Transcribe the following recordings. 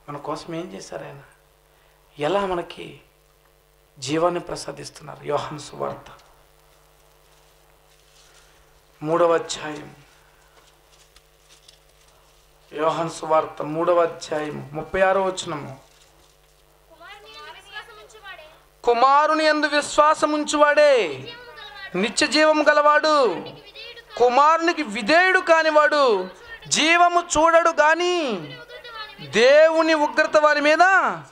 మన కోసం ఏం చేశారు ఆయన? ఎలా మనకి జీవాన్ని ప్రసాదిస్తున్నారు? యోహాను సువార్త 3వ అధ్యాయం, యోహాను సువార్త 3వ అధ్యాయం 36వ వచనము. కుమారుని యందు విశ్వాసముంచువాడే నిత్య జీవము గలవాడు, కుమారునికి విధేయుడు కానివాడు జీవము చూడడు గాని దేవుని ఉగ్రత వారి మీద.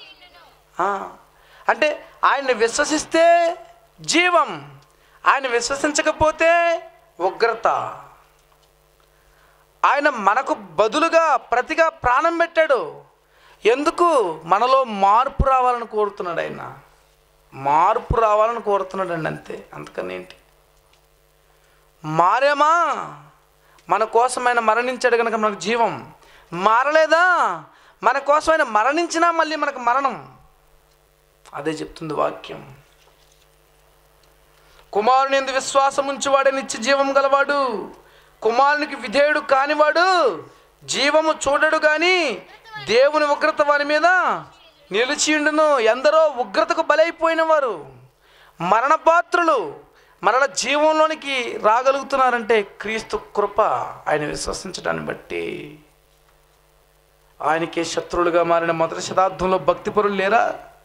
అంటే ఆయన్ని విశ్వసిస్తే జీవం, ఆయన విశ్వసించకపోతే ఉగ్రత. ఆయన మనకు బదులుగా ప్రతిగా ప్రాణం పెట్టాడు. ఎందుకు? మనలో మార్పు రావాలని కోరుతున్నాడు. ఆయన మార్పు రావాలని కోరుతున్నాడు అండి, అంతే. అంతకన్నా ఏంటి? మారేమా? మన కోసం ఆయన మరణించాడు కనుక మనకు జీవం. మారలేదా? మన కోసం ఆయన మరణించినా మళ్ళీ మనకు మరణం. అదే చెప్తుంది వాక్యం. కుమారుని యందు విశ్వాసం ఉంచువాడే నిత్య జీవం గలవాడు, కుమారునికి విధేయుడు కానివాడు జీవము చూడడు గాని దేవుని ఉగ్రత వారి మీద నిలిచియుండును. ఎందరో ఉగ్రతకు బలైపోయిన వారు, మరణపాత్రులు మరల జీవంలోనికి రాగలుగుతున్నారంటే క్రీస్తు కృప. ఆయన విశ్వసించడాన్ని బట్టి. ఆయనకే శత్రువులుగా మారిన మొదటి శతాబ్దంలో భక్తిపరులు లేరా?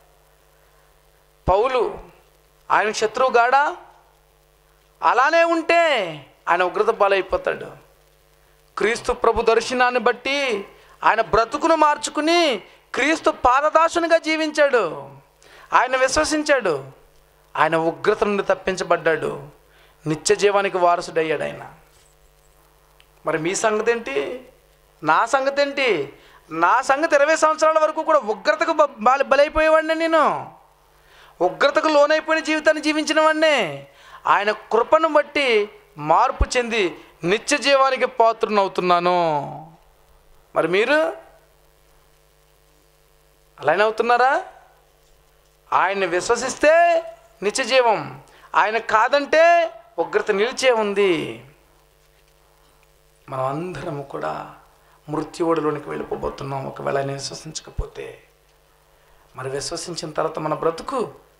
పౌలు ఆయనకు శత్రువు గాడా? అలానే ఉంటే ఆయన ఉగ్రత పాలైపోతాడు. క్రీస్తు ప్రభు దర్శనాన్ని బట్టి ఆయన బ్రతుకును మార్చుకుని క్రీస్తు పాదదాసునిగా జీవించాడు. ఆయన విశ్వసించాడు. ఆయన ఉగ్రత నుండి తప్పించబడ్డాడు. నిత్య జీవానికి వారసుడయ్యాడు ఆయన. మరి మీ సంగతి ఏంటి? నా సంగతి ఏంటి? నా సంగతి 20 సంవత్సరాల వరకు కూడా ఉగ్రతకు బలైపోయేవాడిని. నేను ఉగ్రతకు లోనైపోయిన జీవితాన్ని జీవించిన వాడినే. ఆయన కృపను బట్టి మార్పు చెంది నిత్య జీవానికి పాత్రునవుతున్నాను. మరి మీరు అలానే అవుతున్నారా? ఆయన్ని విశ్వసిస్తే నిత్య జీవం, ఆయన కాదంటే ఉగ్రత నిలిచే ఉంది. మనం అందరము కూడా మృత్యువుడిలోనికి వెళ్ళిపోబోతున్నాం ఒకవేళ ఆయన విశ్వసించకపోతే. మరి విశ్వసించిన తర్వాత మన బ్రతుకు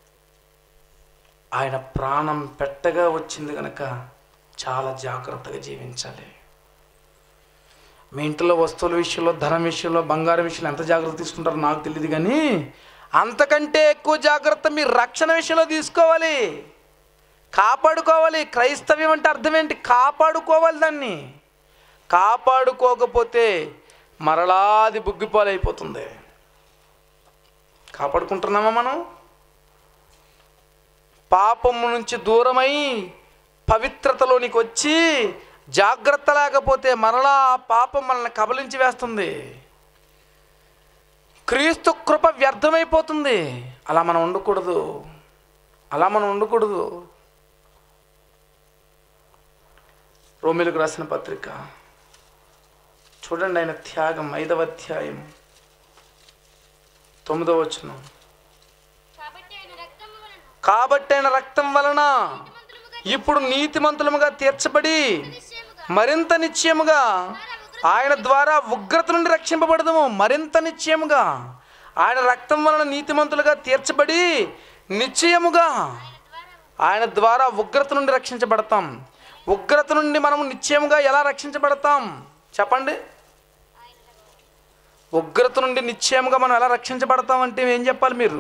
ఆయన ప్రాణం పెట్టగా వచ్చింది కనుక చాలా జాగ్రత్తగా జీవించాలి. మీ ఇంట్లో వస్తువుల విషయంలో, ధనం విషయంలో, బంగారం విషయంలో ఎంత జాగ్రత్త తీసుకుంటారో నాకు తెలియదు, కానీ అంతకంటే ఎక్కువ జాగ్రత్త మీ రక్షణ విషయంలో తీసుకోవాలి, కాపాడుకోవాలి. క్రైస్తవ్యం అంటే అర్థం ఏంటి? కాపాడుకోవాలి. దాన్ని కాపాడుకోకపోతే మరలా అది బుగ్గిపాలైపోతుంది. కాపాడుకుంటున్నామా మనం? పాపము నుంచి దూరమై పవిత్రతలోనికి వచ్చి జాగ్రత్త లేకపోతే మరలా పాపం మనల్ని కబలించి వేస్తుంది. క్రీస్తు కృప వ్యర్థమైపోతుంది. అలా మనం ఉండకూడదు. రోమీయులకు రాసిన పత్రిక చూడండి, ఆయన త్యాగం 5వ అధ్యాయం 9వ వచనం. కాబట్టి ఆయన రక్తం వలన ఇప్పుడు నీతిమంతులముగా తీర్చబడి మరింత నిశ్చయముగా ఆయన ద్వారా ఉగ్రత నుండి రక్షింపబడదాము. మరింత నిశ్చయముగా ఆయన రక్తం వలన నీతిమంతులుగా తీర్చబడి నిశ్చయముగా ఆయన ద్వారా ఉగ్రత నుండి రక్షించబడతాం. ఉగ్రత నుండి మనం నిశ్చయముగా ఎలా రక్షించబడతాం చెప్పండి? ఉగ్రత నుండి నిశ్చయముగా మనం ఎలా రక్షించబడతాం అంటే ఏం చెప్పాలి మీరు?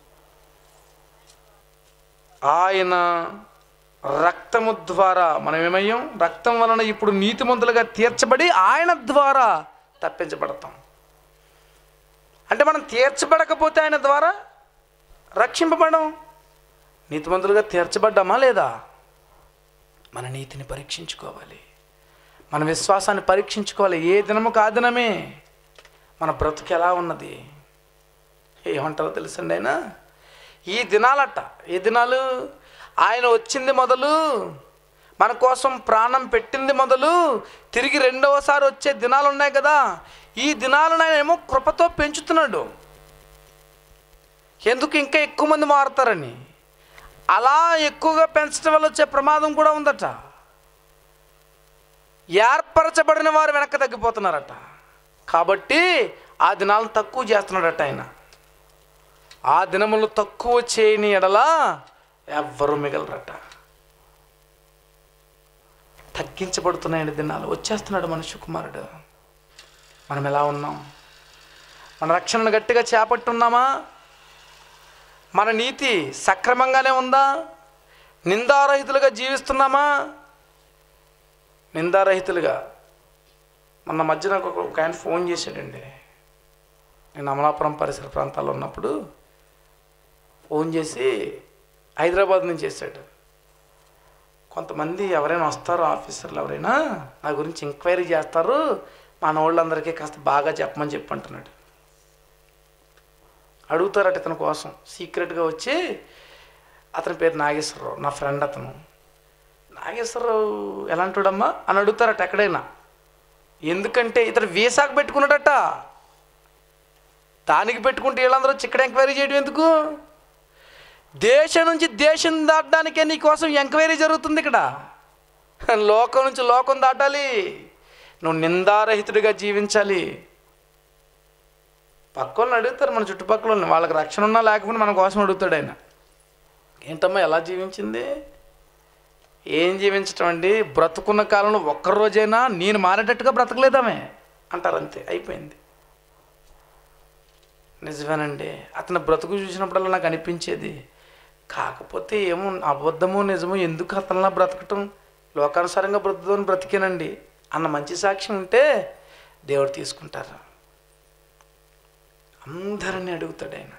ఆయన రక్తము ద్వారా మనం ఏమయ్యాం? రక్తం వలన ఇప్పుడు నీతిమంతులుగా తీర్చబడి ఆయన ద్వారా తప్పించబడతాం. అంటే మనం తీర్చబడకపోతే ఆయన ద్వారా రక్షింపబడం. నీతిమంతులుగా తీర్చబడ్డామా లేదా? మన నీతిని పరీక్షించుకోవాలి, మన విశ్వాసాన్ని పరీక్షించుకోవాలి. ఏ దినము కాదినమే మన బ్రతుకు ఎలా ఉన్నది? ఏమంటారో తెలుసండి, ఆయన ఈ దినాలట. ఏ దినాలు? ఆయన వచ్చింది మొదలు, మన కోసం ప్రాణం పెట్టింది మొదలు, తిరిగి రెండవసారి వచ్చే దినాలు ఉన్నాయి కదా, ఈ దినాలను ఆయన ఏమో కృపతో పెంచుతున్నాడు. ఎందుకు? ఇంకా ఎక్కువ మంది మారుతారని. అలా ఎక్కువగా పెంచడం వల్ల వచ్చే ప్రమాదం కూడా ఉందట. ఏర్పరచబడిన వారు వెనక్కి తగ్గిపోతున్నారట. కాబట్టి ఆ దినాలను తక్కువ చేస్తున్నాడట ఆయన. ఆ దినములు తక్కువ చేయని ఎడల ఎవ్వరూ మిగలరట. తగ్గించబడుతున్నాయండి దినాలు. వచ్చేస్తున్నాడు మనుష్య కుమారుడు. మనం ఎలా ఉన్నాం? మన రక్షణను గట్టిగా చేపట్టున్నామా? మన నీతి సక్రమంగానే ఉందా? నిందారహితులుగా జీవిస్తున్నామా? నిందారహితులుగా. మొన్న మధ్య నాకు ఒక ఆయన ఫోన్ చేశాడండి. నేను అమలాపురం పరిసర ప్రాంతాల్లో ఉన్నప్పుడు ఫోన్ చేసి హైదరాబాద్ నుంచి చేశాడు. కొంతమంది ఎవరైనా వస్తారు, ఆఫీసర్లు ఎవరైనా నా గురించి ఎంక్వైరీ చేస్తారు, మన వాళ్ళందరికీ కాస్త బాగా చెప్పమని చెప్పి అంటున్నాడు. అడుగుతారట ఇతని కోసం సీక్రెట్గా వచ్చి. అతని పేరు నాగేశ్వరరావు, నా ఫ్రెండ్ అతను. నాగేశ్వరరావు ఎలాంటివాడమ్మా అని అడుగుతారట ఎక్కడైనా. ఎందుకంటే ఇతను వీసాకు పెట్టుకున్నాడట. దానికి పెట్టుకుంటే వీళ్ళందరూ వచ్చి ఇక్కడ ఎంక్వైరీ చేయడం ఎందుకు? దేశం నుంచి దేశం దాటడానికే నీ కోసం ఎంక్వైరీ జరుగుతుంది ఇక్కడ. లోకం నుంచి లోకం దాటాలి. నువ్వు నిందారహితుడిగా జీవించాలి. పక్కన అడుగుతారు, మన చుట్టుపక్కల వాళ్ళకి రక్షణ ఉన్నా లేకపోయినా మన కోసం అడుగుతాడు ఆయన. ఏంటమ్మా ఎలా జీవించింది? ఏం జీవించటం అండి? బ్రతుకున్న కాలంలో ఒక్కరోజైనా నేను మారేటట్టుగా బ్రతకలేదామే అంటారు, అంతే, అయిపోయింది. నిజమేనండి. అతను బ్రతుకు చూసినప్పుడల్లా నాకు అనిపించేది, కాకపోతే ఏమో అబద్ధమో నిజమో ఎందుకు అతనిలా బ్రతకటం, లోకానుసారంగా బ్రతుకుని బ్రతికేనండి అన్న మంచి సాక్ష్యం ఉంటే దేవుడు తీసుకుంటారు. అందరినీ అడుగుతాడు ఆయన.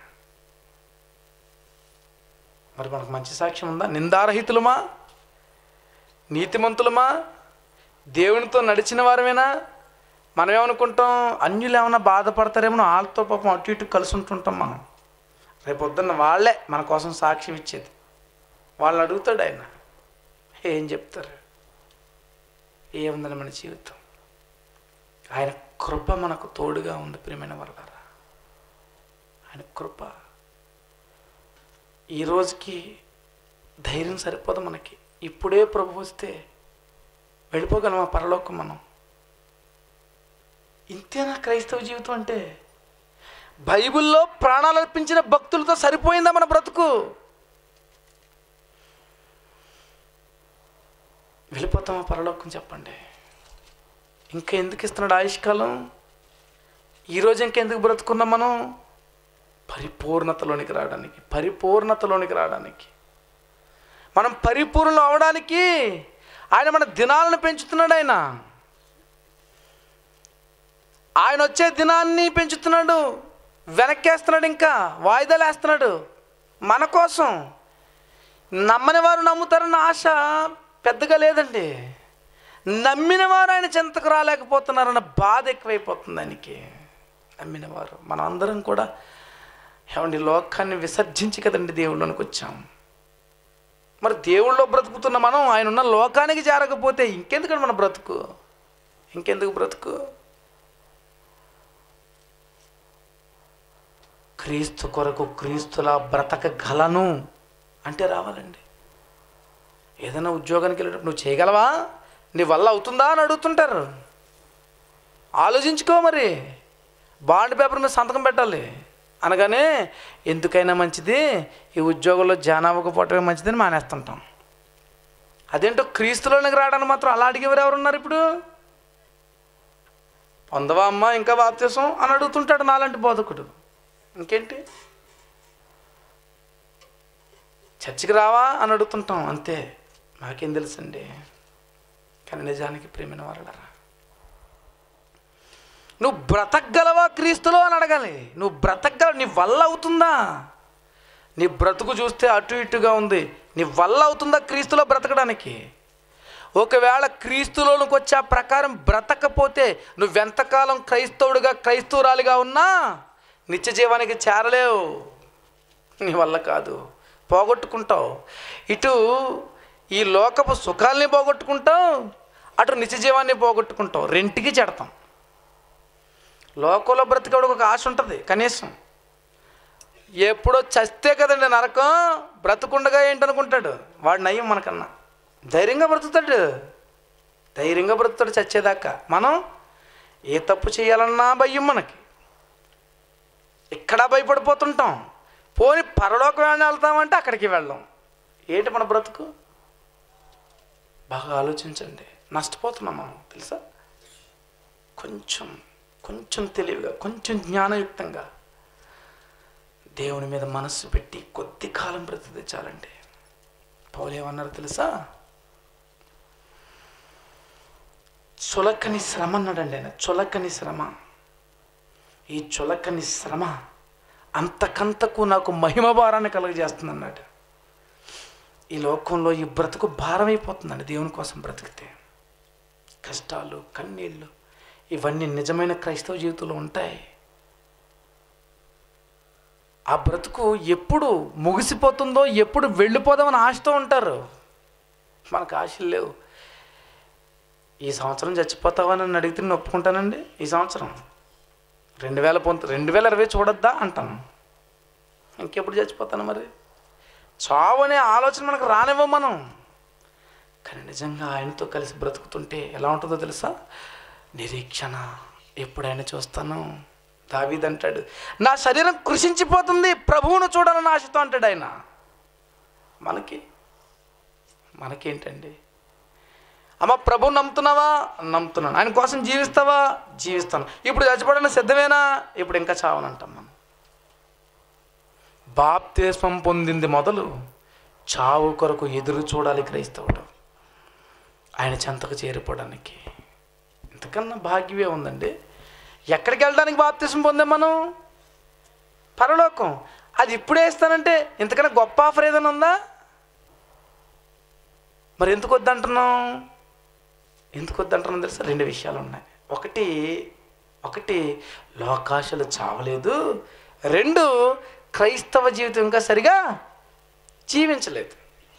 మరి మనకు మంచి సాక్ష్యం ఉందా? నిందారహితులమా? నీతిమంతులమా? దేవునితో నడిచిన వారమేనా? మనం ఏమనుకుంటాం, అన్యులు ఏమైనా బాధపడతారేమో వాళ్ళతో పాపం అటు ఇటు కలిసి ఉంటుంటాం మనం. రేపొద్దున్న వాళ్ళే మన కోసం సాక్ష్యం ఇచ్చేది. వాళ్ళని అడుగుతాడు ఆయన, ఏం చెప్తారు? ఏముందని మన జీవితం? ఆయన కృప మనకు తోడుగా ఉంది ప్రియమైన వారలారా. ఆయన కృప. ఈ రోజుకి ధైర్యం సరిపోదు మనకి. ఇప్పుడే ప్రభు వస్తే వెళ్ళిపోగలమా పరలోకం మనం? ఇంతేనా క్రైస్తవ జీవితం అంటే? బైబిల్లో ప్రాణాలు అర్పించిన భక్తులతో సరిపోయిందా మన బ్రతుకు? వెళ్ళిపోతామా పరలోకం చెప్పండి? ఇంకా ఎందుకు ఇస్తున్నాడు ఆయుష్కాలం? ఈరోజు ఇంకెందుకు బ్రతుకున్నాం మనం? పరిపూర్ణతలోనికి రావడానికి మనం పరిపూర్ణం అవడానికి ఆయన మన దినాలను పెంచుతున్నాడు. ఆయన వచ్చే దినాన్ని పెంచుతున్నాడు, వెనక్కేస్తున్నాడు, ఇంకా వాయిదాలు వేస్తున్నాడు మన కోసం. నమ్మని వారు నమ్ముతారన్న ఆశ పెద్దగా లేదండి. నమ్మిన వారు ఆయన చెంతకు రాలేకపోతున్నారన్న బాధ ఎక్కువైపోతుంది ఆయనకి. నమ్మిన వారు మనం అందరం కూడా ఏమండి లోకాన్ని విసర్జించి కదండి దేవుళ్ళలోనికి వచ్చాం. మరి దేవుళ్ళలో బ్రతుకుతున్న మనం ఆయన ఉన్న లోకానికి చేరకపోతే ఇంకెందుకండి మన బ్రతుకు? ఇంకెందుకు బ్రతుకు? క్రీస్తు కొరకు క్రీస్తులా బ్రతకగలను అంటే రావాలండి. ఏదైనా ఉద్యోగానికి వెళ్ళేటప్పుడు నువ్వు చేయగలవా, నీ వల్ల అవుతుందా అని అడుగుతుంటారు. ఆలోచించుకో. మరి బాండ్ పేపర్ మీద సంతకం పెట్టాలి అనగానే ఎందుకైనా మంచిది ఈ ఉద్యోగంలో జాయిన్ అవ్వకపోవటమే మంచిదని మానేస్తుంటాం. అదేంటో క్రీస్తులోనికి రావడానికి మాత్రం అలా అడిగేవారు ఎవరున్నారు ఇప్పుడు? పొందవా అమ్మా ఇంకా బాప్తిసం అని అడుగుతుంటాడు నాలాంటి బోధకుడు. ఇంకేంటి? చర్చికి రావా అని అడుగుతుంటాం, అంతే. నాకేం తెలుసండి. కానీ నిజానికి ప్రియమైన వారలారా, నువ్వు బ్రతకగలవా క్రీస్తులో అని అడగాలి. నువ్వు బ్రతకగలవు, నీ వల్ల అవుతుందా? నీ బ్రతుకు చూస్తే అటు ఇటుగా ఉంది, నీ వల్ల అవుతుందా క్రీస్తులో బ్రతకడానికి? ఒకవేళ క్రీస్తులోనికి వచ్చి ఆ ప్రకారం బ్రతకపోతే నువ్వెంతకాలం క్రైస్తవుడిగా క్రైస్తవురాలిగా ఉన్నా నిత్య జీవానికి చేరలేవు. నీ వల్ల కాదు, పోగొట్టుకుంటావు. ఇటు ఈ లోకపు సుఖాల్ని పోగొట్టుకుంటావు, అటు నిత్య జీవాన్ని పోగొట్టుకుంటావు. రెంటికి చెడతాం. లోకంలో బ్రతికేవాడికి ఒక ఆశ ఉంటుంది కనీసం. ఎప్పుడో చస్తే కదండి నరకం, బ్రతుకుండగా ఏంటనుకుంటాడు వాడు. నయ్యం మనకన్నా ధైర్యంగా బ్రతుకుతాడు చచ్చేదాకా. మనం ఏ తప్పు చేయాలన్నా భయం మనకి. ఇక్కడ భయపడిపోతుంటాం. పోని పరలోకం వెళ్తామంటే అక్కడికి వెళ్ళాం. ఏంటి మన బ్రతుకు? బాగా ఆలోచించండి. నష్టపోతున్నాం మనం, తెలుసా? కొంచెం తెలివిగా, కొంచెం జ్ఞానయుక్తంగా దేవుని మీద మనస్సు పెట్టి కొద్ది కాలం బ్రతికితే చాలండి. పౌలు ఏమన్నారు తెలుసా? చులకని శ్రమ అన్నాడండి ఆయన. చులకని శ్రమ. ఈ చులకని శ్రమ అంతకంతకు నాకు మహిమ భారాన్ని కలుగజేస్తుంది అన్నాడు. ఈ లోకంలో ఈ బ్రతుకు భారం అయిపోతుందండి దేవుని కోసం బ్రతికితే. కష్టాలు, కన్నీళ్ళు ఇవన్నీ నిజమైన క్రైస్తవ జీవితంలో ఉంటాయి. ఆ బ్రతుకు ఎప్పుడు ముగిసిపోతుందో, ఎప్పుడు వెళ్ళిపోదామని ఆశతో ఉంటారు. మనకు ఆశలు లేవు. ఈ సంవత్సరం చచ్చిపోతావని నన్ను అడిగితే నేను ఒప్పుకుంటానండి. ఈ సంవత్సరం 2020 చూడొద్దా అంటాను. ఇంకెప్పుడు చచ్చిపోతాను మరి? చావు అనే ఆలోచన మనకు రానివ్వం మనం. కానీ నిజంగా ఆయనతో కలిసి బ్రతుకుతుంటే ఎలా ఉంటుందో తెలుసా? నిరీక్షణ. ఎప్పుడైనా చూస్తాను. దావీదు అంటాడు, నా శరీరం కృషించిపోతుంది, ప్రభువును చూడాలని ఆశతో అంటాడు ఆయన. మనకేంటండి? అమ్మ ప్రభువు నమ్ముతున్నావా? నమ్ముతున్నాను. ఆయన కోసం జీవిస్తావా? జీవిస్తాను. ఇప్పుడు చచ్చిపోవడానికి సిద్ధమేనా? ఇప్పుడు ఇంకా చావనంటాం మనం. బాప్తిస్మం పొందింది మొదలు చావు కొరకు ఎదురు చూడాలి క్రైస్తవుడు, ఆయన చెంతకు చేరిపోవడానికి. ఇంతకన్నా భాగ్యమే ఉందండి. ఎక్కడికి వెళ్ళడానికి బాప్తిస్మం పొందాం మనం? పరలోకం. అది ఇప్పుడే ఇస్తానంటే ఇంతకన్నా గొప్ప ఆఫర్ ఏదైనా ఉందా? మరి ఎందుకు వద్దంటున్నాం తెలుసా? 2 విషయాలు ఉన్నాయి. ఒకటి లోకాశలు చావలేదు. 2 క్రైస్తవ జీవితం ఇంకా సరిగా జీవించలేదు.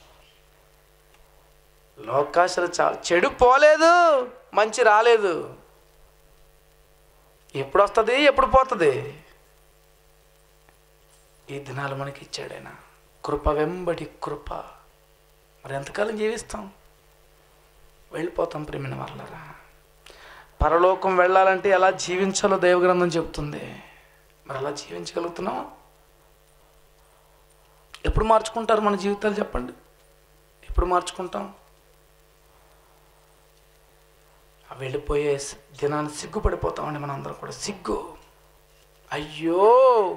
లోకాశలు చెడు పోలేదు, మంచి రాలేదు. ఎప్పుడు వస్తుంది, ఎప్పుడు పోతుంది? ఈ దినాలు మనకి ఇచ్చాడు ఆయన. కృప వెంబడి కృప. మరి ఎంతకాలం జీవిస్తాం? వెళ్ళిపోతాం ప్రియమైన వాళ్ళరా. పరలోకం వెళ్ళాలంటే ఎలా జీవించాలో దైవగ్రంథం చెబుతుంది. మరి అలా జీవించగలుగుతున్నాం? ఎప్పుడు మార్చుకుంటారు మన జీవితాలు చెప్పండి? ఎప్పుడు మార్చుకుంటాం? వెళ్ళిపోయే దినాన్ని సిగ్గుపడిపోతామండి మనం అందరం కూడా. సిగ్గు, అయ్యో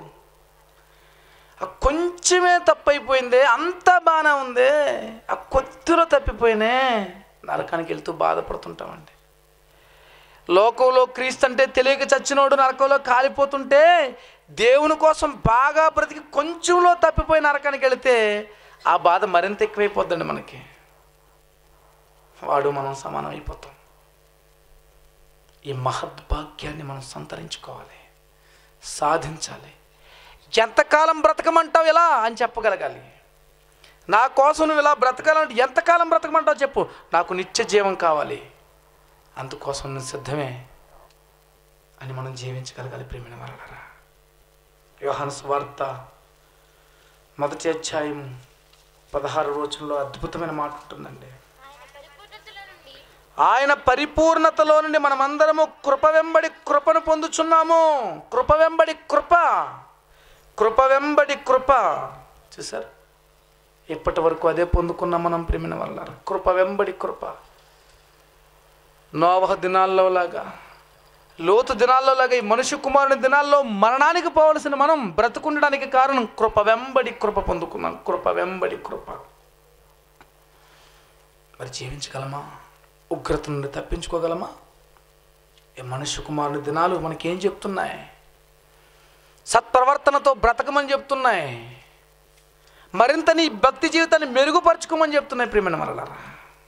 ఆ కొంచెమే తప్పైపోయిందే, అంతా బాగానే ఉంది, ఆ కొద్దిలో తప్పిపోయినే నరకానికి వెళ్తూ బాధపడుతుంటామండి. లోకంలో క్రీస్తు అంటే తెలియక చచ్చినోడు నరకంలో కాలిపోతుంటే, దేవుని కోసం బాగా బ్రతికి కొంచెంలో తప్పిపోయి నరకానికి వెళితే ఆ బాధ మరింత ఎక్కువైపోద్దండి మనకి. వాడు మనం సమానం అయిపోతాం. ఈ మహద్భాగ్యాన్ని మనం సంతరించుకోవాలి, సాధించాలి. ఎంతకాలం బ్రతకమంటావు ఇలా అని చెప్పగలగాలి. నా కోసం నువ్వు ఇలా బ్రతకాలంటే ఎంతకాలం బ్రతకమంటావు చెప్పు. నాకు నిత్య జీవం కావాలి, అందుకోసం నేను సిద్ధమే అని మనం జీవించగలగాలి ప్రియమైన వారలారా. యోహాను సువార్త 1వ అధ్యాయం 16 వచనంలో అద్భుతమైన మాట ఉంటుందండి. ఆయన పరిపూర్ణతలో నుండి మనమందరము కృప వెంబడి కృపను పొందుచున్నాము. కృప వెంబడి కృప, కృప వెంబడి కృప. చూసారు, ఇప్పటి వరకు అదే పొందుకున్నాం మనం ప్రియమైన వాళ్ళారా. కృప వెంబడి కృప. నోవహు దినాల్లో లాగా, లోతు దినాల్లో లాగా ఈ మనుష్య కుమారుని దినాల్లో మరణానికి పోవలసిన మనం బ్రతుకుండడానికి కారణం కృప వెంబడి కృప పొందుకున్నాం. కృప వెంబడి కృప. మరి జీవించగలమా? ఉగ్రత నుండి తప్పించుకోగలమా? ఈ మనుష్య కుమారుని దినాలు మనకేం చెప్తున్నాయి? సత్ప్రవర్తనతో బ్రతకమని చెప్తున్నాయి. మరింత నీ భక్తి జీవితాన్ని మెరుగుపరచుకోమని చెప్తున్నాయి ప్రియమైన మరలారా.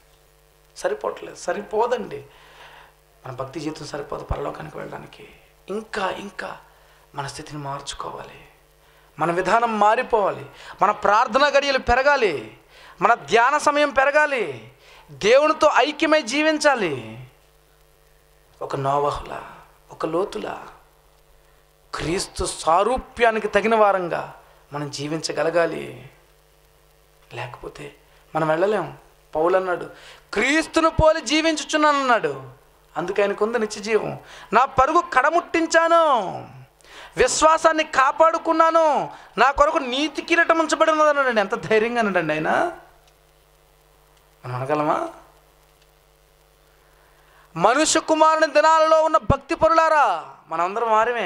సరిపోదండి. మన భక్తి జీవితం సరిపోదు పరలోకానికి వెళ్ళడానికి. ఇంకా మన స్థితిని మార్చుకోవాలి. మన విధానం మారిపోవాలి. మన ప్రార్థన గడియలు పెరగాలి. మన ధ్యాన సమయం పెరగాలి. దేవునితో ఐక్యమై జీవించాలి. ఒక నోవహులా, ఒక లోతులా, క్రీస్తు సారూప్యానికి తగిన వారంగా మనం జీవించగలగాలి. లేకపోతే మనం వెళ్ళలేం. పౌలు అన్నాడు, క్రీస్తును పోలి జీవించుచున్నాను అన్నాడు. అందుకే ఆయనకు ఉంది నిత్య జీవం. నా పరుగు కడముట్టించాను, విశ్వాసాన్ని కాపాడుకున్నాను, నా కొరకు నీతి కిరీటం ఉంచబడి ఉన్నది అన్నాడండి. ఎంత ధైర్యంగా అన్నాడండి ఆయన. మనం అనగలమా? మనుష్య కుమారుని దినాలలో ఉన్న భక్తి పరులారా, మనందరం వారిమే.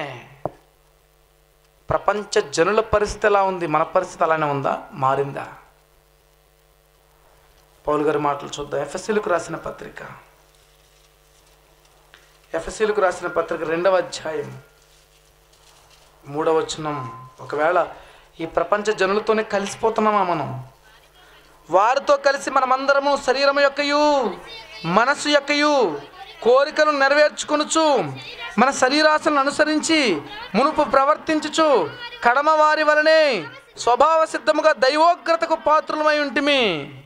ప్రపంచ జనుల పరిస్థితి ఎలా ఉంది? మన పరిస్థితి అలానే ఉందా? మారిందా? పౌలు గారి మాటలు చూద్దాం. ఎఫెసీయులకు రాసిన పత్రిక 2వ అధ్యాయం 3వ వచనం. ఒకవేళ ఈ ప్రపంచ జనులతోనే కలిసిపోతున్నామా మనం? వారితో కలిసి మనమందరము శరీరము యొక్కయు మనస్సు యొక్కయు కోరికలను నెరవేర్చుకొనుచు మన శరీరాశలను అనుసరించి మునుపు ప్రవర్తించుచు కడమ వారి వలనే స్వభావ సిద్ధముగా దైవోగ్రతకు పాత్రులమై ఉంటిమి.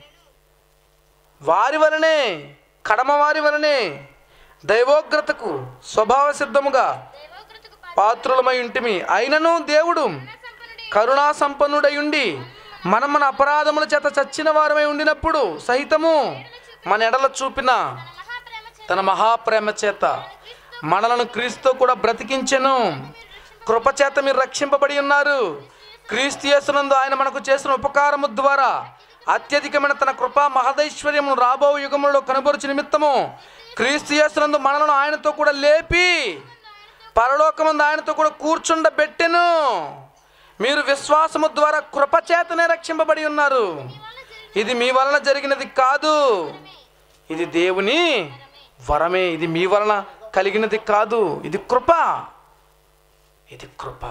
వారి వలనే, కడమ వారి వలనే దైవోగ్రతకు స్వభావ సిద్ధముగా పాత్రులమై ఉంటిమి. అయినను దేవుడు కరుణా సంపన్నుడై ఉండి మనం మన అపరాధముల చేత చచ్చిన వారమై ఉండినప్పుడు సహితము మన ఎడల చూపిన తన మహాప్రేమ చేత మనలను క్రీస్తుతో కూడా బ్రతికించెను. కృపచేత మీరు రక్షింపబడి ఉన్నారు. క్రీస్తు యేసునందు ఆయన మనకు చేసిన ఉపకారము ద్వారా అత్యధికమైన తన కృపా మహదైశ్వర్యమును రాబో యుగములలో కనబరుచు నిమిత్తము క్రీస్తు యేసునందు మనలను ఆయనతో కూడా లేపి పరలోకమందు ఆయనతో కూడా కూర్చుండబెట్టెను. మీరు విశ్వాసము ద్వారా కృపచేతనే రక్షింపబడి ఉన్నారు. ఇది మీ వలన జరిగినది కాదు, ఇది దేవుని వరమే. ఇది మీ వలన కలిగినది కాదు, ఇది కృప. ఇది కృప.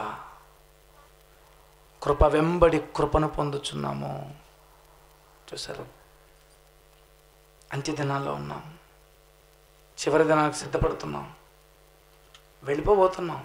కృప వెంబడి కృపను పొందుచున్నాము. చూసారు, అంత్యదినాల్లో ఉన్నాం. చివరి దినానికి సిద్ధపడుతున్నాం. వెళ్ళిపోబోతున్నాం.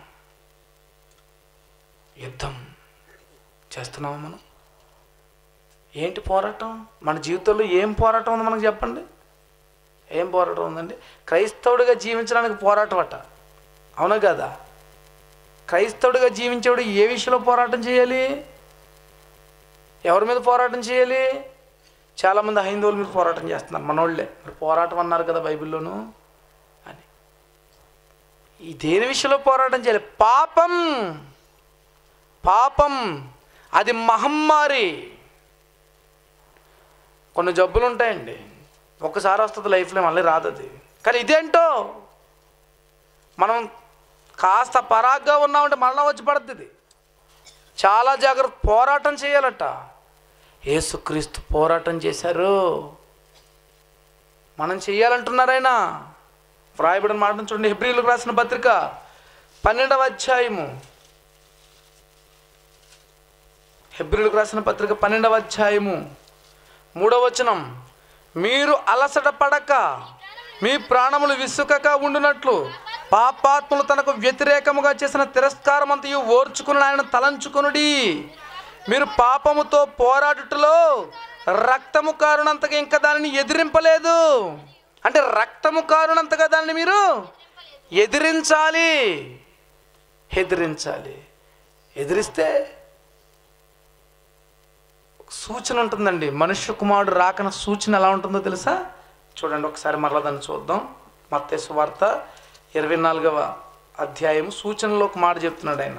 యుద్ధం చేస్తున్నాము మనం. ఏంటి పోరాటం? మన జీవితంలో ఏం పోరాటం ఉంది మనకు చెప్పండి? ఏం పోరాటం ఉందండి? క్రైస్తవుడిగా జీవించడానికి పోరాటం అట. అవునా కదా? క్రైస్తవుడిగా జీవించేవాడు ఏ విషయంలో పోరాటం చేయాలి? ఎవరి మీద పోరాటం చేయాలి? చాలామంది హైందవుల మీద పోరాటం చేస్తున్నారు. మనోళ్ళే మరి పోరాటం అన్నారు కదా బైబిల్లోను అని. ఈ దేని విషయంలో పోరాటం చేయాలి? పాపం. పాపం అది మహమ్మారి. కొన్ని జబ్బులు ఉంటాయండి, ఒక్కసారి వస్తుంది లైఫ్లో, మళ్ళీ రాదు అది. కానీ ఇదేంటో మనం కాస్త పరాగ్గా ఉన్నామంటే మళ్ళీ వచ్చి పడుతుంది. చాలా జాగ్రత్త, పోరాటం చేయాలట. యేసుక్రీస్తు పోరాటం చేశారు, మనం చెయ్యాలంటున్నారైనా. వ్రాయబడిన మాటను చూడండి. హెబ్రీయులకు రాసిన పత్రిక 12వ అధ్యాయము. హెబ్రీయులకు రాసిన పత్రిక 12వ అధ్యాయము 3వ వచనం. మీరు అలసట పడక మీ ప్రాణములు విసుకక ఉండునట్లు పాపాత్ములు తనకు వ్యతిరేకముగా చేసిన తిరస్కారం అంతయు ఓర్చుకుని ఆయన తలంచుకొనుడి. మీరు పాపముతో పోరాడుటలో రక్తము కారునంతగా ఇంకా దానిని ఎదిరింపలేదు. అంటే రక్తము కారునంతగా దానిని మీరు ఎదిరించాలి. ఎదిరించాలి. ఎదిరిస్తే సూచన ఉంటుందండి. మనుష్య కుమారుడు రాకన సూచన ఎలా ఉంటుందో తెలుసా? చూడండి ఒకసారి మరలా దాన్ని చూద్దాం. మత్తయి సువార్త 24వ అధ్యాయం సూచనలో ఒక మాట చెప్తున్నాడు ఆయన.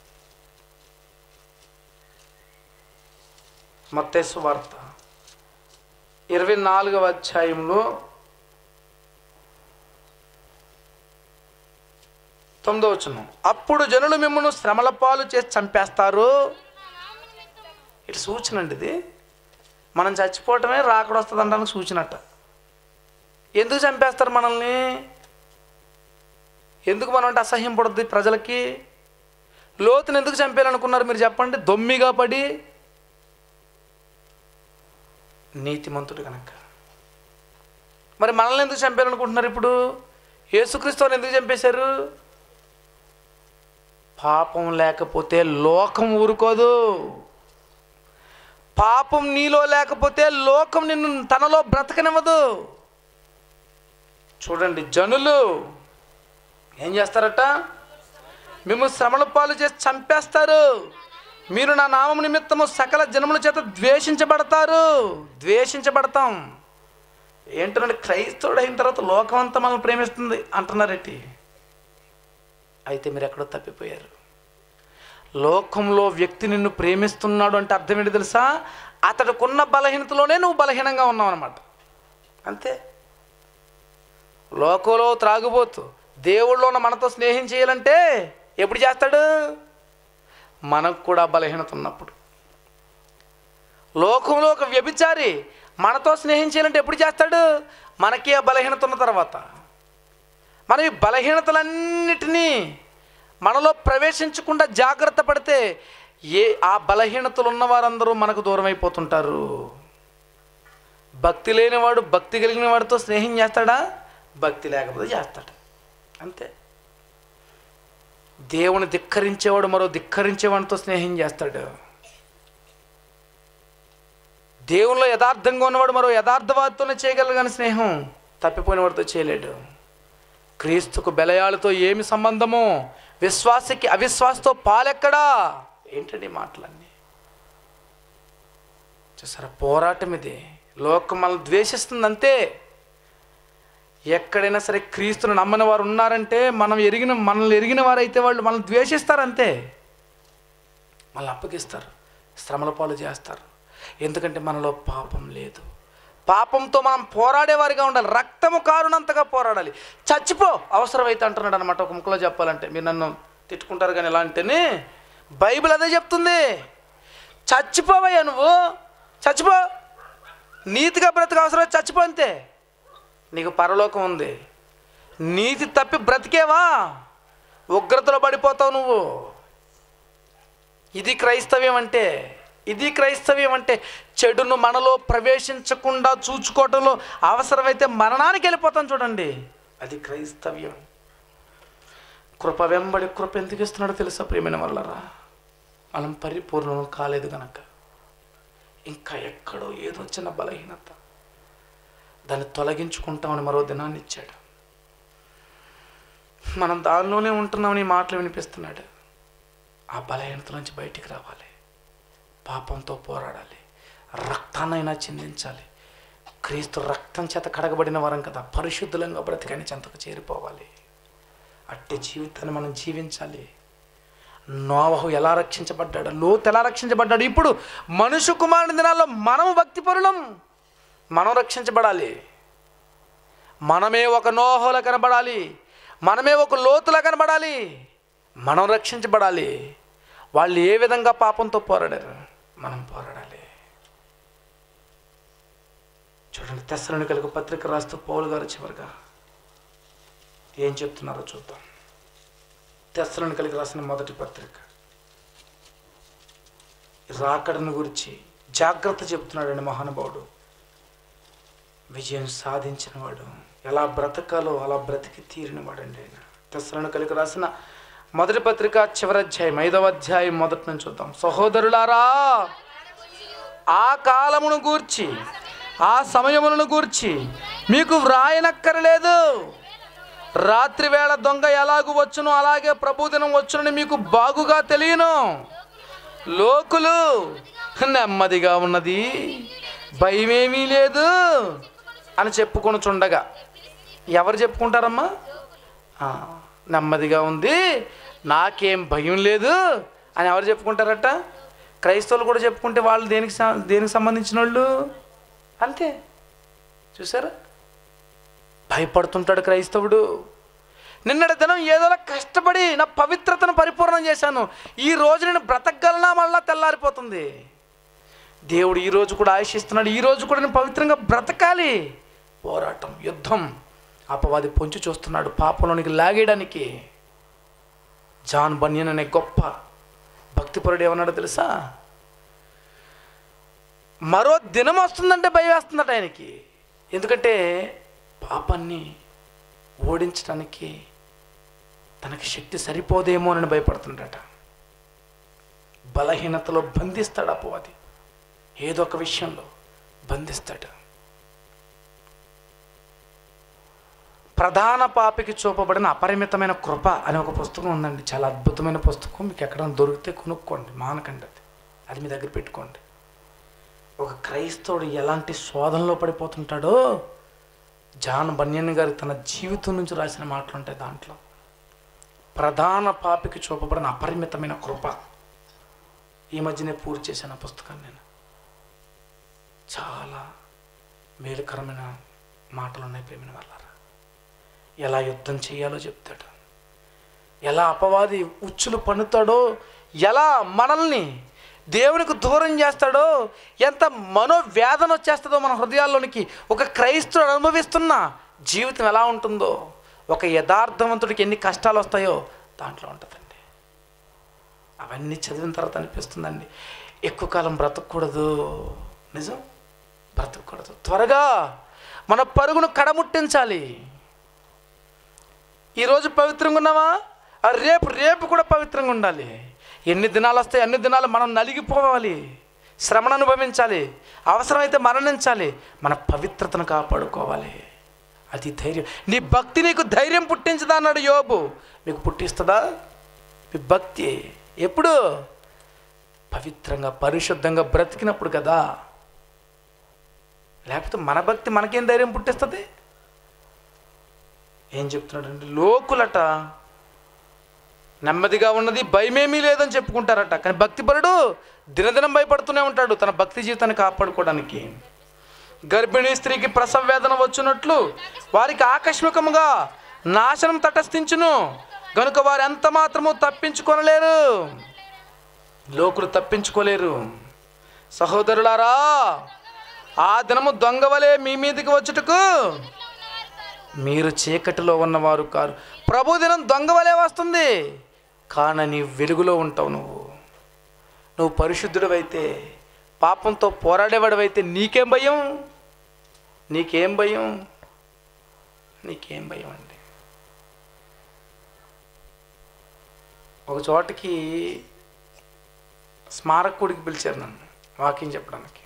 మత్తయి సువార్త 24వ అధ్యాయంలో 9వ వచనం. అప్పుడు జనులు మిమ్మల్ని శ్రమల పాలు చేసి చంపేస్తారు. ఇటు సూచన అండి. ఇది మనం చచ్చిపోవటమే రాకడ వస్తుంది అనడానికి సూచనట. ఎందుకు చంపేస్తారు మనల్ని? ఎందుకు మనం అంటే అసహ్యం పడుతుంది ప్రజలకి? లోతుని ఎందుకు చంపేయాలనుకున్నారు మీరు చెప్పండి? దొమ్మిగా పడి నీతిమంతుడు కనుక. మరి మనల్ని ఎందుకు చంపేయాలనుకుంటున్నారు ఇప్పుడు? యేసుక్రీస్తుని ఎందుకు చంపేశారు? పాపం లేకపోతే లోకం ఊరుకోదు. పాపం నీలో లేకపోతే లోకం నిన్ను తనలో బ్రతకనివ్వదు. చూడండి, జనులు ఏం చేస్తారట? మిమ్మల్ని శ్రమల పాలు చేసి చంపేస్తారు. మీరు నా నామం నిమిత్తము సకల జనముల చేత ద్వేషించబడతారు. ద్వేషించబడతాం ఏంటంటే క్రైస్తవుడు అయిన తర్వాత లోకం అంతా మనల్ని ప్రేమిస్తుంది అంటున్నారేంటి? అయితే మీరు ఎక్కడో తప్పిపోయారు. లోకంలో వ్యక్తి నిన్ను ప్రేమిస్తున్నాడు అంటే అర్థం ఏంటి తెలుసా? అతడికున్న బలహీనతలోనే నువ్వు బలహీనంగా ఉన్నావు అన్నమాట. అంతే. లోకంలో త్రాగుబోతు దేవుళ్ళో ఉన్న మనతో స్నేహం చేయాలంటే ఎప్పుడు చేస్తాడు? మనకు కూడా బలహీనత ఉన్నప్పుడు. లోకంలో ఒక వ్యభిచారి మనతో స్నేహం చేయాలంటే ఎప్పుడు చేస్తాడు? మనకి ఆ బలహీనత ఉన్న తర్వాత. మనం ఈ బలహీనతలన్నిటినీ మనలో ప్రవేశించకుండా జాగ్రత్త పడితే ఆ బలహీనతలు ఉన్న వారందరూ మనకు దూరం అయిపోతుంటారు. భక్తి లేనివాడు భక్తి కలిగిన వాడితో స్నేహం చేస్తాడా? భక్తి లేకపోతే చేస్తాడు. అంతే. దేవుని ధిక్కరించేవాడు మరో ధిక్కరించేవాడితో స్నేహం చేస్తాడు. దేవునిలో యథార్థంగా ఉన్నవాడు మరో యథార్థవాదితోనే చేయగలరు కానీ స్నేహం తప్పిపోయిన వాడితో చేయలేడు. క్రీస్తుకు బెలయాలతో ఏమి సంబంధము? విశ్వాసకి అవిశ్వాసతో పాలెక్కడా? ఏంటండి మాటలన్నీ? చూసారా, పోరాటం ఇది. లోకం మనల్ని ద్వేషిస్తుంది అంతే. ఎక్కడైనా సరే క్రీస్తును నమ్మని వారు ఉన్నారంటే మనల్ని ఎరిగిన వారైతే వాళ్ళు మనల్ని ద్వేషిస్తారంతే. మనల్ని అప్పగిస్తారు, శ్రమల పాలు చేస్తారు. ఎందుకంటే మనలో పాపం లేదు. పాపంతో మనం పోరాడేవారిగా ఉండాలి. రక్తము కారునంతగా పోరాడాలి. చచ్చిపో అవసరమైతే అంటున్నాడు అనమాట. ఒక ముక్కలో చెప్పాలంటే, మీరు నన్ను తిట్టుకుంటారు కానీ ఎలా అంటేనే బైబిల్ అదే చెప్తుంది. చచ్చిపోవయ్యా, నువ్వు చచ్చిపో, నీతిగా బ్రతక అవసరం చచ్చిపో, అంతే. నీకు పరలోకం ఉంది. నీతి తప్పి బ్రతికేవా ఉగ్రతలో పడిపోతావు నువ్వు. ఇది క్రైస్తవ్యం అంటే. ఇది క్రైస్తవ్యం అంటే చెడును మనలో ప్రవేశించకుండా చూచుకోవటంలో అవసరమైతే మరణానికి వెళ్ళిపోతాం చూడండి. అది క్రైస్తవ్యం. కృప వెంబడి కృప ఎందుకు ఇస్తున్నాడో తెలుసా ప్రియమైన వాళ్ళరా? మనం పరిపూర్ణం కాలేదు కనుక. ఇంకా ఎక్కడో ఏదో చిన్న బలహీనత, దాన్ని తొలగించుకుంటామని మరో దినాన్ని ఇచ్చాడు. మనం దానిలోనే ఉంటున్నామని మాటలు వినిపిస్తున్నాడు. ఆ బలహీనత నుంచి బయటికి రావాలి. పాపంతో పోరాడాలి. రక్తాన్నైనా చిందించాలి. క్రీస్తు రక్తం చేత కడగబడిన వారం కదా, పరిశుద్ధులంగా బ్రతికని చెంతకు చేరిపోవాలి. అట్టి జీవితాన్ని మనం జీవించాలి. నోవహు ఎలా రక్షించబడ్డాడు, లోతు ఎలా రక్షించబడ్డాడు. ఇప్పుడు మనుష్య కుమారుని దినాల్లో మనము భక్తిపరులం. మనం రక్షించబడాలి. మనమే ఒక నోహులా కనబడాలి. మనమే ఒక లోతులా కనబడాలి. మనం రక్షించబడాలి. వాళ్ళు ఏ విధంగా పాపంతో పోరాడారు, మనం పోరాడాలి. చూడండి, తెస్సలోనికైలకు పత్రిక రాస్తూ పౌలు గారు చివరిగా ఏం చెప్తున్నారో చూద్దాం. తెస్సలోనికైలకు రాసిన మొదటి పత్రిక రాకడను గురించి జాగ్రత్త చెప్తున్నాడండి మహానుభావుడు. విజయం సాధించిన వాడు, ఎలా బ్రతకాలో అలా బ్రతికి తీరినవాడండి ఆయన. తెస్సలోనికైలకు రాసిన మొదటి పత్రిక చివరి అధ్యాయం 5వ అధ్యాయం మొదటి నుంచి చూద్దాం. సహోదరులారా, ఆ కాలమును గూర్చి ఆ సమయములను గూర్చి మీకు వ్రాయనక్కరలేదు. రాత్రి వేళ దొంగ ఎలాగూ వచ్చునో అలాగే ప్రభుదినం వచ్చునని మీకు బాగుగా తెలియను. లోకులు నెమ్మదిగా ఉన్నది, భయమేమీ లేదు అని చెప్పుకొని చుండగా. ఎవరు చెప్పుకుంటారమ్మా? నెమ్మదిగా ఉంది, నాకేం భయం లేదు అని ఎవరు చెప్పుకుంటారట? క్రైస్తవులు కూడా చెప్పుకుంటే వాళ్ళు దేనికి సంబంధించిన వాళ్ళు అంతే. చూసారా, భయపడుతుంటాడు క్రైస్తవుడు. నిన్నటి దినం ఏదోలా కష్టపడి నా పవిత్రతను పరిపూర్ణం చేశాను, ఈ రోజు నేను బ్రతకగలనా, మళ్ళా తెల్లారిపోతుంది. దేవుడు ఈరోజు కూడా ఆశిస్తున్నాడు, ఈరోజు కూడా నేను పవిత్రంగా బ్రతకాలి. పోరాటం, యుద్ధం. అపవాది పొంచి చూస్తున్నాడు పాపంలోనికి లాగేయడానికి. జాన్ బన్యన్ అనే గొప్ప భక్తిపరుడు ఏమన్నాడో తెలుసా? మరో దినం వస్తుందంటే భయం వేస్తుందట ఆయనకి. ఎందుకంటే పాపాన్ని ఓడించడానికి తనకి శక్తి సరిపోదేమో అని భయపడుతుండట. బలహీనతలో బంధిస్తాడు అపవాది, ఏదో ఒక విషయంలో బంధిస్తాడు. ప్రధాన పాపికి చూపబడిన అపరిమితమైన కృప అనే ఒక పుస్తకం ఉందండి. చాలా అద్భుతమైన పుస్తకం. మీకు ఎక్కడైనా దొరికితే కొనుక్కోండి, మానకండి. అది మీ దగ్గర పెట్టుకోండి. ఒక క్రైస్తవుడు ఎలాంటి శోధనలో పడిపోతుంటాడో జాన్ బన్యన్ గారు తన జీవితం నుంచి రాసిన మాటలు ఉంటాయి దాంట్లో. ప్రధాన పాపికి చూపబడిన అపరిమితమైన కృప. ఈ మధ్యనే పూర్తి చేశాను ఆ పుస్తకాన్ని నేను. చాలా మేలుకరమైన మాటలు ఉన్నాయి ప్రేమిన వాళ్ళారా. ఎలా యుద్ధం చేయాలో చెప్తాడు, ఎలా అపవాది ఉచ్చులు పన్నుతాడో, ఎలా మనల్ని దేవునికి దూరం చేస్తాడో, ఎంత మనోవేదన వచ్చేస్తుందో మన హృదయాల్లోనికి. ఒక క్రైస్తవుడు అనుభవిస్తున్న జీవితం ఎలా ఉంటుందో, ఒక యథార్థవంతుడికి ఎన్ని కష్టాలు వస్తాయో దాంట్లో ఉంటుందండి. అవన్నీ చదివిన తర్వాత అనిపిస్తుందండి, ఎక్కువ కాలం బ్రతకూడదు. నిజం, బ్రతకూడదు. త్వరగా మన పరుగును కడముట్టించాలి. ఈరోజు పవిత్రంగా ఉన్నావా, రేపు కూడా పవిత్రంగా ఉండాలి. ఎన్ని దినాలు వస్తాయి అన్ని దినాలు మనం నలిగిపోవాలి, శ్రమను అనుభవించాలి, అవసరమైతే మరణించాలి. మన పవిత్రతను కాపాడుకోవాలి. అది ధైర్యం. నీ భక్తి నీకు ధైర్యం పుట్టించదా అన్నాడు యోబు. మీకు పుట్టిస్తుందా మీ భక్తి? ఎప్పుడు? పవిత్రంగా పరిశుద్ధంగా బ్రతికినప్పుడు కదా. లేకపోతే మన భక్తి మనకేం ధైర్యం పుట్టిస్తుంది? ఏం చెప్తున్నాడంటే, లోకులట నెమ్మదిగా ఉన్నది భయమేమీ లేదని చెప్పుకుంటారట, కానీ భక్తిపరుడు దినదినం భయపడుతూనే ఉంటాడు తన భక్తి జీవితాన్ని కాపాడుకోవడానికి. గర్భిణీ స్త్రీకి ప్రసవ వేదన వచ్చినట్లు వారికి ఆకస్మికముగా నాశనం తటస్థించును గనుక వారు ఎంత మాత్రము తప్పించుకొనలేరు. లోకులు తప్పించుకోలేరు. సహోదరులారా, ఆ దినము దొంగవలే మీ మీదకి వచ్చుటకు మీరు చీకటిలో ఉన్నవారు కారు. ప్రభు దినం దొంగవలే వస్తుంది, కానీ నీ వెలుగులో ఉంటావు. నువ్వు పరిశుద్ధుడివైతే, పాపంతో పోరాడేవాడివైతే నీకేం భయం? నీకేం భయం? నీకేం భయం అండి? ఒక చోటకి స్మారక కూడికి పిలిచారు నన్ను వాక్యం చెప్పడానికి.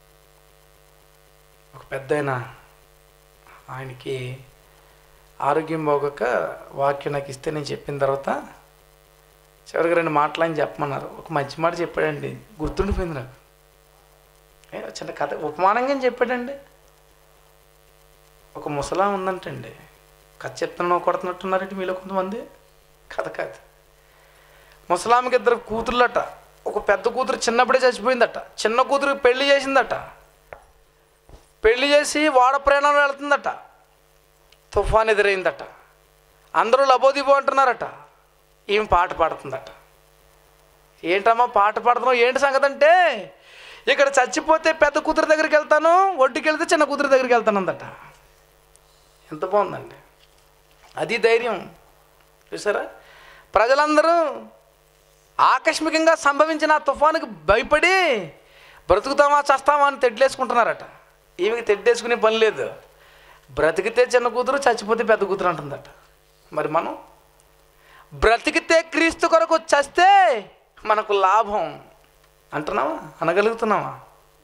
ఒక పెద్దాయన, ఆయనకి ఆరోగ్యం బాగోక వాక్యం నాకు ఇస్తే నేను చెప్పిన తర్వాత చివరికి 2 మాటలని చెప్పమన్నారు. ఒక మంచి మాట చెప్పాడండి, గుర్తుండిపోయింది నాకు. చిన్న కథ ఉపమానంగా చెప్పాడండి. ఒక ముసలా ఉందంటండి, కథ చెప్తున్నా కొడుతున్నట్టున్నారంటే మీలో కొంతమంది. కథ కాదు. ముసలామికి 2 కూతుర్లట. ఒక పెద్ద కూతురు చిన్నప్పుడే చచ్చిపోయిందట, చిన్న కూతురు పెళ్లి చేసిందట. పెళ్లి చేసి వాడ ప్రయాణం వెళుతుందట. తుఫాన్ ఎదురైందట. అందరూ లబోదిబో అంటున్నారట. ఈమె పాట పాడుతుందట. ఏంటమ్మా పాట పాడుతున్నావు, ఏంటి సంగతి అంటే, ఇక్కడ చచ్చిపోతే పెద్ద కూతురు దగ్గరికి వెళ్తాను, ఒడ్డుకి వెళ్తే చిన్న కూతురు దగ్గరికి వెళ్తాను అందట. ఎంత బాగుందండి. అది ధైర్యం. చూసారా, ప్రజలందరూ ఆకస్మికంగా సంభవించిన ఆ తుఫానుకి భయపడి బ్రతుకుతామా చస్తామా అని తెడ్లేసుకుంటున్నారట. ఈమెకి తెడ్డేసుకునే పని లేదు. బ్రతికితే చిన్న కూతురు, చచ్చిపోతే పెద్ద కూతురు అంటుందట. మరి మనం బ్రతికితే క్రీస్తు కొరకు, చస్తే మనకు లాభం అంటున్నావా? అనగలుగుతున్నావా?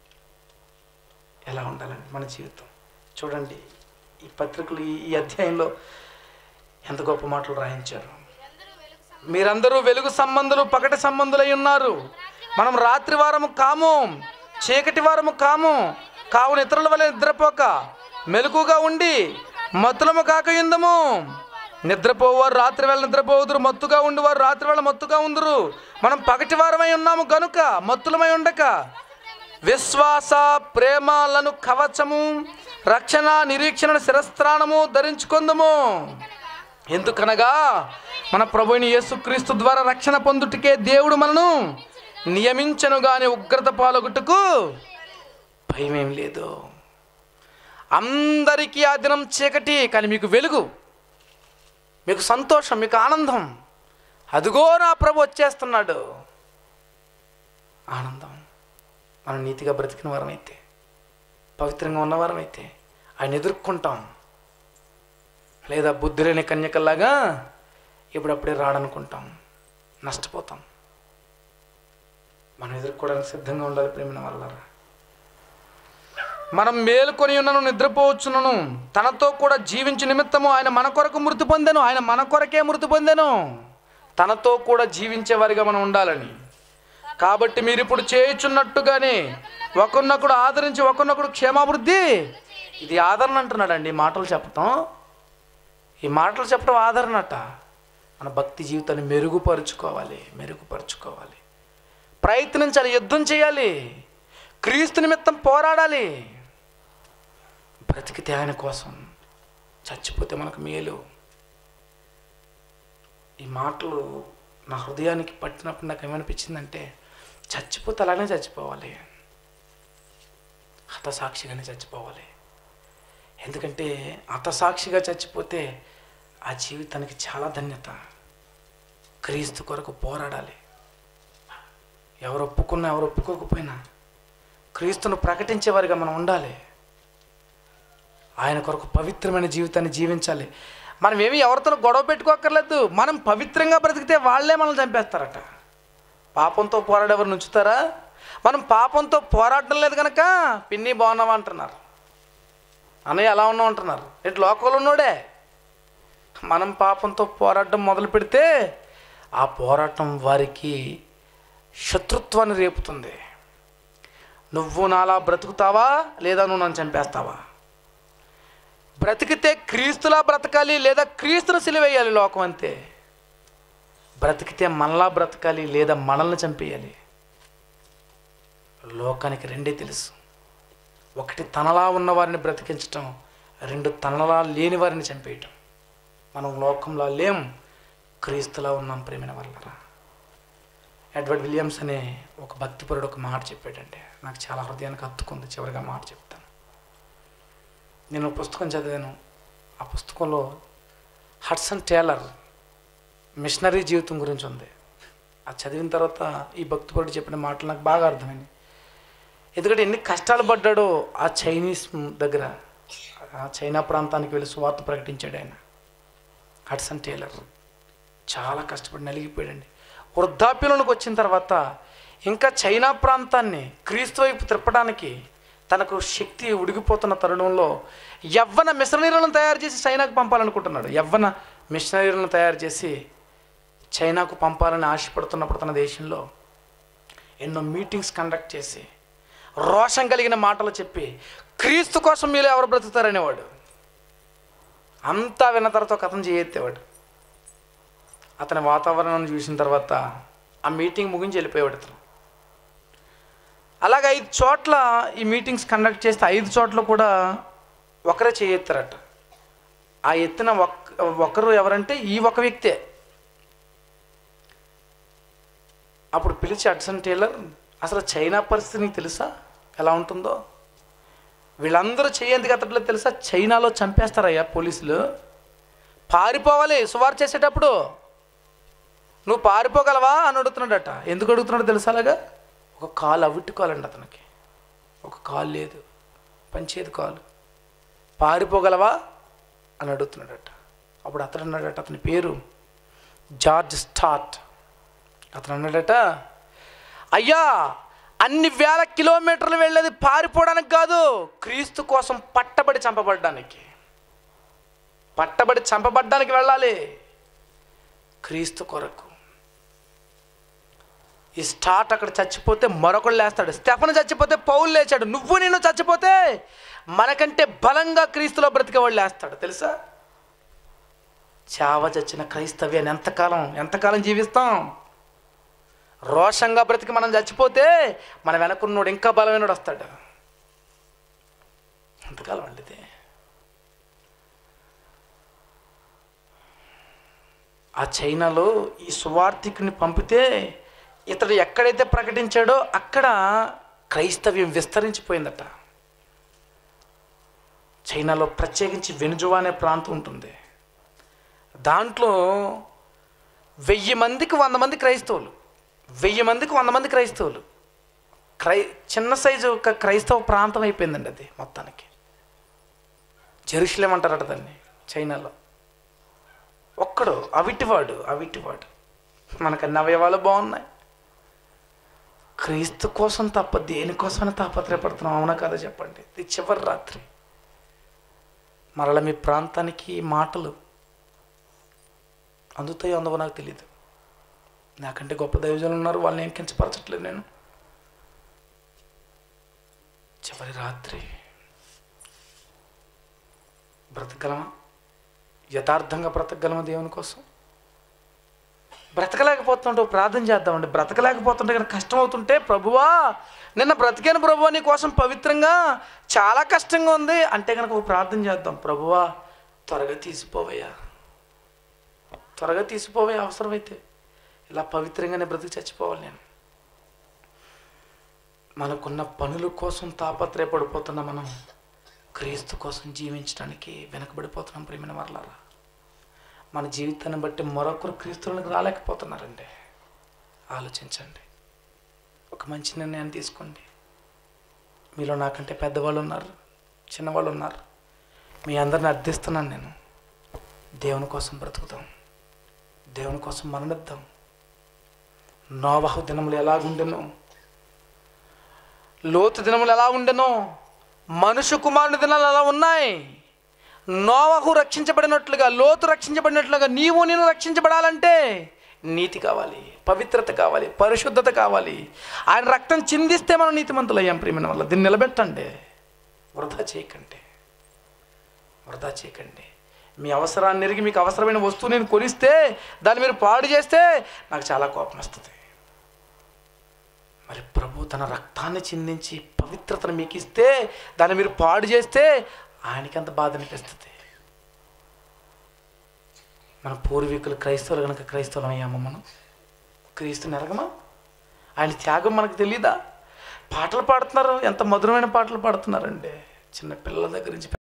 ఎలా ఉండాలండి మన జీవితం? చూడండి, ఈ పత్రికలు ఈ అధ్యాయంలో ఎంత గొప్ప మాటలు రాయించారు. మీరందరూ వెలుగు సంబంధులు, పగటి సంబంధులై ఉన్నారు. మనం రాత్రి వారము కాము, చీకటి వారము కాము. కావున ఇతరుల వల్ల నిద్రపోక మెలకుగా ఉండి మత్తులము కాక యుందము. నిద్రపోవారు రాత్రి వేళ నిద్రపోవుదురు, మత్తుగా ఉండివారు రాత్రి వేళ మత్తుగా ఉందరు. మనం పగటి వారమై ఉన్నాము గనుక మత్తులమై ఉండక విశ్వాస ప్రేమలను కవచము, రక్షణ నిరీక్షణ శిరస్త్రాణము ధరించుకొందుము. ఎందుకనగా మన ప్రభువైన యేసుక్రీస్తు ద్వారా రక్షణ పొందుటకే దేవుడు మనను నియమించను గాని ఉగ్రత పాలగుటకు భయమేం లేదు. అందరికీ ఆ దినం చీకటి, కానీ మీకు వెలుగు, మీకు సంతోషం, మీకు ఆనందం. అదిగో నా ప్రభు వచ్చేస్తున్నాడు. ఆనందం. మనం నీతిగా బ్రతికిన వారమైతే, పవిత్రంగా ఉన్నవారమైతే ఆయన ఎదుర్కొంటాం. లేదా బుద్ధి లేని కన్యకల్లాగా ఇప్పుడప్పుడే రాడనుకుంటాం, నష్టపోతాం. మనం ఎదుర్కోవడానికి సిద్ధంగా ఉండాలి ప్రేమిన వాళ్ళారా. మనం మేలుకొని ఉన్నను, నిద్రపోవచ్చునను, తనతో కూడా జీవించు నిమిత్తము ఆయన మన కొరకు మృతి పొందెను. ఆయన మన కొరకే మృతి పొందెను, తనతో కూడా జీవించేవారిగా మనం ఉండాలని. కాబట్టి మీరు ఇప్పుడు చేయుచున్నట్టుగానే ఒకరినొకడు ఆదరించి ఒకరినొకడు క్షేమాభివృద్ధి. ఇది ఆదరణ అంటున్నాడండి. మాటలు చెప్పటం, ఈ మాటలు చెప్పడం ఆదరణట. మన భక్తి జీవితాన్ని మెరుగుపరుచుకోవాలి. ప్రయత్నించాలి, యుద్ధం చేయాలి, క్రీస్తు నిమిత్తం పోరాడాలి. బ్రతికితే ఆయన కోసం, చచ్చిపోతే మనకు మేలు. ఈ మాటలు నా హృదయానికి పట్టినప్పుడు నాకు ఏమనిపించిందంటే, చచ్చిపోతే అలానే చచ్చిపోవాలి, హతసాక్షిగానే చచ్చిపోవాలి. ఎందుకంటే హతసాక్షిగా చచ్చిపోతే ఆ జీవితానికి చాలా ధన్యత. క్రీస్తు కొరకు పోరాడాలి. ఎవరు ఒప్పుకున్నా ఎవరు ఒప్పుకోకపోయినా క్రీస్తును ప్రకటించేవారిగా మనం ఉండాలి. ఆయన కొరకు పవిత్రమైన జీవితాన్ని జీవించాలి. మనం ఏమి ఎవరితో గొడవ పెట్టుకోక్కర్లేదు. మనం పవిత్రంగా బ్రతికితే వాళ్ళే మనల్ని చంపేస్తారట. పాపంతో పోరాడేవారు ఉంచుతారా? మనం పాపంతో పోరాడడం లేదు కనుక పిన్ని బాగున్నావా అంటున్నారు, అన్నయ్య ఎలా ఉన్నావు అంటున్నారు. ఏంటి లోకంలో ఉన్నోడే. మనం పాపంతో పోరాటం మొదలు పెడితే ఆ పోరాటం వారికి శత్రుత్వాన్ని రేపుతుంది. నువ్వు నాలా బ్రతుకుతావా లేదా నువ్వు నన్ను చంపేస్తావా? బ్రతికితే క్రీస్తులా బ్రతకాలి, లేదా క్రీస్తును సిలువేయాలి. లోకం అంతే. బ్రతికితే మనలా బ్రతకాలి, లేదా మనల్ని చంపేయాలి. లోకానికి రెండే తెలుసు. ఒకటి తనలా ఉన్న వారిని బ్రతికించటం, రెండు తనలా లేని వారిని చంపేయటం. మనం లోకంలో లేం, క్రీస్తులా ఉన్నాం. ప్రేమైన వాళ్ళరా, ఎడ్వర్డ్ విలియమ్స్ అనే ఒక భక్తిపరుడు ఒక మాట చెప్పాడంటే నాకు చాలా హృదయానికి హత్తుకుంది. చివరిగా మాట చెప్తాను. నేను పుస్తకం చదివాను. ఆ పుస్తకంలో హడ్సన్ టేలర్ మిషనరీ జీవితం గురించి ఉంది. అది చదివిన తర్వాత ఈ భక్తిపరుడు చెప్పిన మాటలు నాకు బాగా అర్థమైంది. ఎందుకంటే ఎన్ని కష్టాలు పడ్డాడో ఆ చైనీస్ దగ్గర, ఆ చైనా ప్రాంతానికి వెళ్ళి సువార్త ప్రకటించాడు ఆయన. హడ్సన్ టేలర్ చాలా కష్టపడి నలిగిపోయాడండి. వృద్ధాప్యంలోకి వచ్చిన తర్వాత ఇంకా చైనా ప్రాంతాన్ని క్రీస్తు వైపు తిప్పడానికి తనకు శక్తి ఉడిగిపోతున్న తరుణంలో యవ్వన మిషనరీలను తయారు చేసి చైనాకు పంపాలనుకుంటున్నాడు. యవ్వన మిషనరీలను తయారు చేసి చైనాకు పంపాలని ఆశపడుతున్నప్పుడు తన దేశంలో ఎన్నో మీటింగ్స్ కండక్ట్ చేసి రోషం కలిగిన మాటలు చెప్పి క్రీస్తు కోసం మీరు ఎవరు బ్రతుకుతారనేవాడు. అంతా విన్న తర్వాత కథం చేయెత్తేవాడు. అతని వాతావరణాన్ని చూసిన తర్వాత ఆ మీటింగ్ ముగించి వెళ్ళిపోయేవాడు అతను. అలాగే 5 చోట్ల ఈ మీటింగ్స్ కండక్ట్ చేస్తే 5 చోట్ల కూడా ఒకరే చేయెత్తారట. ఆ ఎత్తిన ఒకరు ఎవరంటే ఈ ఒక వ్యక్తే. అప్పుడు పిలిచి, హడ్సన్ టేలర్, అసలు చైనా పరిస్థితి నీకు తెలుసా ఎలా ఉంటుందో? వీళ్ళందరూ చేయేందుకు ఎత్తట్లేదు తెలుసా? చైనాలో చంపేస్తారయ్యా పోలీసులు. పారిపోవాలి సువార్త చేసేటప్పుడు. నువ్వు పారిపోగలవా అని అడుగుతున్నాడట. ఎందుకు అడుగుతున్నాడో తెలుసా? అలాగా ఒక కాలు అవిట్టుకోవాలండి అతనికి. ఒక కాలు లేదు, పంచేది కాలు. పారిపోగలవా అని అడుగుతున్నాడట. అప్పుడు అతను అన్నాడట, అతని పేరు జార్జ్ స్టార్ట్. అతను అన్నాడట, అయ్యా అన్ని వేల కిలోమీటర్లు వెళ్ళేది పారిపోవడానికి కాదు, క్రీస్తు కోసం పట్టబడి చంపబడ్డానికి. పట్టబడి చంపబడ్డానికి వెళ్ళాలి క్రీస్తు కొరకు. ఈ స్టార్ట్ అక్కడ చచ్చిపోతే మరొకడు లేస్తాడు. స్టెఫను చచ్చిపోతే పౌలు లేచాడు. నువ్వు నేను చచ్చిపోతే మనకంటే బలంగా క్రీస్తులో బ్రతికేవాడు లేస్తాడు. తెలుసా? చావ చచ్చిన క్రైస్తవ్యాన్ని ఎంతకాలం జీవిస్తాం? రోషంగా బ్రతికి మనం చచ్చిపోతే మన వెనకున్నోడు ఇంకా బలమైనడు వస్తాడు. ఎంతకాలం అండి ఇది? ఆ చైనాలో ఈ సువార్థికుని పంపితే ఇతడు ఎక్కడైతే ప్రకటించాడో అక్కడ క్రైస్తవ్యం విస్తరించిపోయిందట. చైనాలో ప్రత్యేకించి వెనుజువా అనే ప్రాంతం ఉంటుంది. దాంట్లో 1000 మందికి 100 మంది క్రైస్తవులు. 1000 మందికి 100 మంది క్రైస్తవులు. చిన్న సైజు ఒక క్రైస్తవ ప్రాంతం అయిపోయిందండి అది మొత్తానికి. జెరూసలేం అంటారట దాన్ని చైనాలో. ఒక్కడు అవిటివాడు. మనకు అన్ని అవయవాలు బాగున్నాయి. క్రీస్తు కోసం తప్ప దేనికోసమైనా తాపత్రయపడుతున్నాం. అవునా కదా చెప్పండి? ఇది చివరి రాత్రి. మరలా మీ ప్రాంతానికి మాటలు అందుతాయో అందవో నాకు తెలియదు. నాకంటే గొప్ప దైవజనులు ఉన్నారు, వాళ్ళని ఏం కించపరచట్లేదు నేను. చివరి రాత్రి బ్రతకగలమా? యథార్థంగా బ్రతకగలమా దేవుని కోసం? బ్రతకలేకపోతుంటే ప్రార్థన చేద్దామండి. బ్రతకలేకపోతుంటే కనుక కష్టం అవుతుంటే, ప్రభువా నిన్న బ్రతికాను ప్రభువా నీ కోసం పవిత్రంగా, చాలా కష్టంగా ఉంది అంటే కనుక ఒక ప్రార్థన చేద్దాం. ప్రభువా త్వరగా తీసిపోవయ్యా, త్వరగా తీసిపోవయ్యా, అవసరమైతే ఇలా పవిత్రంగానే బ్రతికి చచ్చిపోవాలి నేను. మనకున్న పనుల కోసం తాపత్రయపడిపోతున్నా మనం క్రీస్తు కోసం జీవించడానికి వెనకబడిపోతున్నాం. ప్రియమైన వారలారా, మన జీవితాన్ని బట్టి మరొకరు క్రీస్తులకు రాలేకపోతున్నారండి. ఆలోచించండి, ఒక మంచి నిర్ణయాన్ని తీసుకోండి. మీలో నాకంటే పెద్దవాళ్ళు ఉన్నారు, చిన్నవాళ్ళు ఉన్నారు, మీ అందరిని అర్థిస్తున్నాను నేను. దేవుని కోసం బ్రతుకుతాం, దేవుని కోసం మరణిద్దాం. నోవహు దినములు ఎలాగుండెనో, లోతు దినములు ఎలా ఉండెనో, మనుష్య కుమారుని దినాలు ఎలా ఉన్నాయి. నోవహు రక్షించబడినట్లుగా, లోతు రక్షించబడినట్లుగా నీవు నేను రక్షించబడాలంటే నీతి కావాలి, పవిత్రత కావాలి, పరిశుద్ధత కావాలి. ఆయన రక్తం చిందిస్తే మనం నీతిమంతులు అయ్యాం. ప్రియమైన వల్ల దీన్ని నిలబెట్టండి, వృధా చేయకండి, వృధా చేయకండి. మీ అవసరాన్ని ఎరిగి మీకు అవసరమైన వస్తువు నేను కొనిస్తే దాన్ని మీరు పాడు చేస్తే నాకు చాలా కోపం వస్తుంది. మరి ప్రభు తన రక్తాన్ని చిందించి పవిత్రతను మీకు ఇస్తే దాన్ని మీరు పాడు చేస్తే ఆయనకంత బాధ అనిపిస్తుంది. మన పూర్వీకులు క్రైస్తవులు కనుక క్రైస్తవులం అయ్యామా? మనం క్రీస్తుని ఎరగమా? ఆయన త్యాగం మనకు తెలీదా? పాటలు పాడుతున్నారు, ఎంత మధురమైన పాటలు పాడుతున్నారండి. చిన్న పిల్లల దగ్గర నుంచి